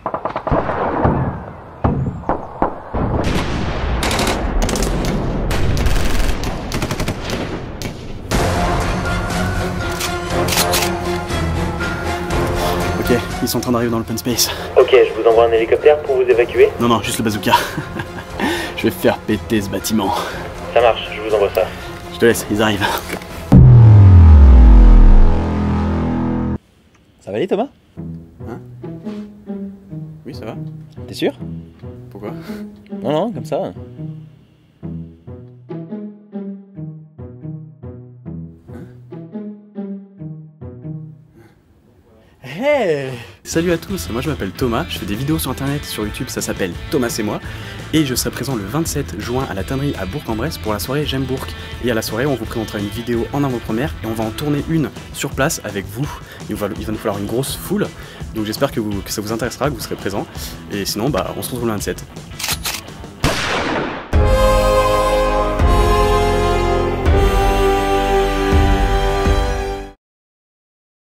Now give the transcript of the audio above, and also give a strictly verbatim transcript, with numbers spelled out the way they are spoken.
Ok, ils sont en train d'arriver dans l'open space. Ok, je vous envoie un hélicoptère pour vous évacuer. Non, non, juste le bazooka. Je vais faire péter ce bâtiment. Ça marche, je vous envoie ça. Je te laisse, ils arrivent. Ça va aller Thomas? Hein? Oui, ça va. T'es sûr? Pourquoi? Non, non, comme ça. Hey! Salut à tous, moi je m'appelle Thomas, je fais des vidéos sur internet, sur YouTube, ça s'appelle Thomas et moi, et je serai présent le vingt-sept juin à la tannerie à Bourg-en-Bresse pour la soirée J'aime Bourg. Et à la soirée, on vous présentera une vidéo en avant-première et on va en tourner une sur place avec vous. Il va, il va nous falloir une grosse foule, donc j'espère que, que ça vous intéressera, que vous serez présents, et sinon bah on se retrouve le vingt-sept.